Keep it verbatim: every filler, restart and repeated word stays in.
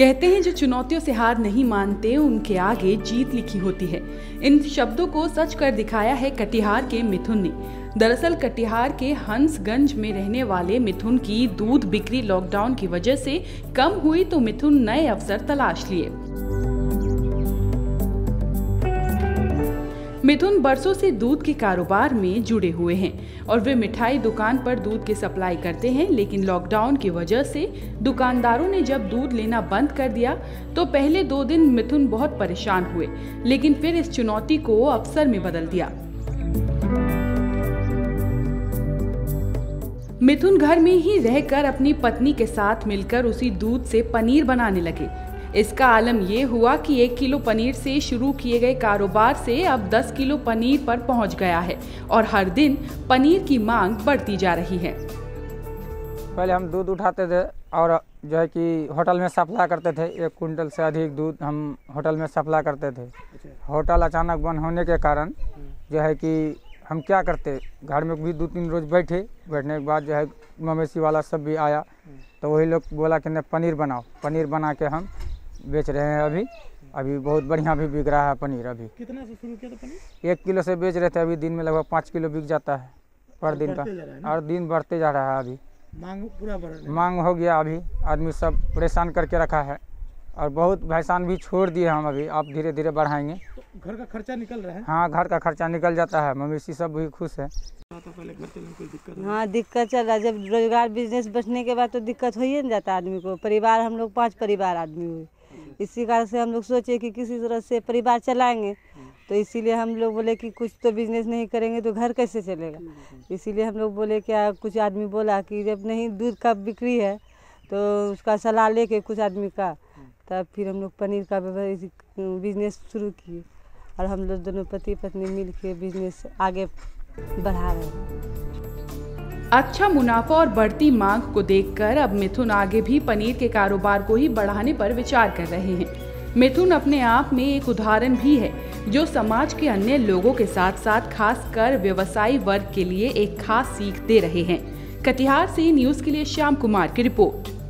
कहते हैं जो चुनौतियों से हार नहीं मानते उनके आगे जीत लिखी होती है। इन शब्दों को सच कर दिखाया है कटिहार के मिथुन ने। दरअसल कटिहार के हंसगंज में रहने वाले मिथुन की दूध बिक्री लॉकडाउन की वजह से कम हुई तो मिथुन नए अवसर तलाश लिए। मिथुन बरसों से दूध के कारोबार में जुड़े हुए हैं और वे मिठाई दुकान पर दूध की सप्लाई करते हैं, लेकिन लॉकडाउन की वजह से दुकानदारों ने जब दूध लेना बंद कर दिया तो पहले दो दिन मिथुन बहुत परेशान हुए, लेकिन फिर इस चुनौती को अवसर में बदल दिया। मिथुन घर में ही रहकर अपनी पत्नी के साथ मिलकर उसी दूध से पनीर बनाने लगे। इसका आलम ये हुआ कि एक किलो पनीर से शुरू किए गए कारोबार से अब दस किलो पनीर पर पहुंच गया है और हर दिन पनीर की मांग बढ़ती जा रही है। पहले हम दूध उठाते थे और जो है कि होटल में सप्लाई करते थे। एक कुंटल से अधिक दूध हम होटल में सप्लाई करते थे। होटल अचानक बंद होने के कारण जो है कि हम क्या करते, घर में भी दो तीन रोज बैठे। बैठने के बाद जो है मवेशी वाला सब भी आया तो वही लोग बोला कि नहीं पनीर बनाओ। पनीर बना के हम बेच रहे हैं। अभी अभी बहुत बढ़िया भी बिक रहा है पनीर। अभी कितना से शुरू किया था पनीर? एक किलो से बेच रहे थे, अभी दिन में लगभग पाँच किलो बिक जाता है पर दिन का, और दिन बढ़ते जा रहा है। अभी मांग पूरा बढ़ रहा है। मांग हो गया, अभी आदमी सब परेशान करके रखा है और बहुत भैंसान भी छोड़ दिए हम। अभी आप धीरे धीरे बढ़ाएंगे तो घर का खर्चा निकल रहा है। हाँ, घर का खर्चा निकल जाता है, मवेशी सब भी खुश है। तो पहले घर चलने में कोई दिक्कत? हाँ, दिक्कत चल रहा है। जब रोजगार बिजनेस बचने के बाद तो दिक्कत हो ही नहीं जाता आदमी को। परिवार हम लोग पाँच परिवार आदमी हुए, इसी कारण से हम लोग सोचे कि किसी तरह से परिवार चलाएंगे, तो इसीलिए हम लोग बोले कि कुछ तो बिजनेस नहीं करेंगे तो घर कैसे चलेगा। इसीलिए हम लोग बोले क्या, कुछ आदमी बोला कि जब नहीं दूध का बिक्री है तो उसका सलाह लेके कुछ आदमी का, तब फिर हम लोग पनीर का बिजनेस शुरू किए और हम लोग दोनों पति पत्नी मिल के बिजनेस आगे बढ़ा रहे हैं। अच्छा मुनाफा और बढ़ती मांग को देखकर अब मिथुन आगे भी पनीर के कारोबार को ही बढ़ाने पर विचार कर रहे हैं। मिथुन अपने आप में एक उदाहरण भी है जो समाज के अन्य लोगों के साथ साथ खासकर व्यवसायी वर्ग के लिए एक खास सीख दे रहे हैं। कटिहार से न्यूज़ के लिए श्याम कुमार की रिपोर्ट।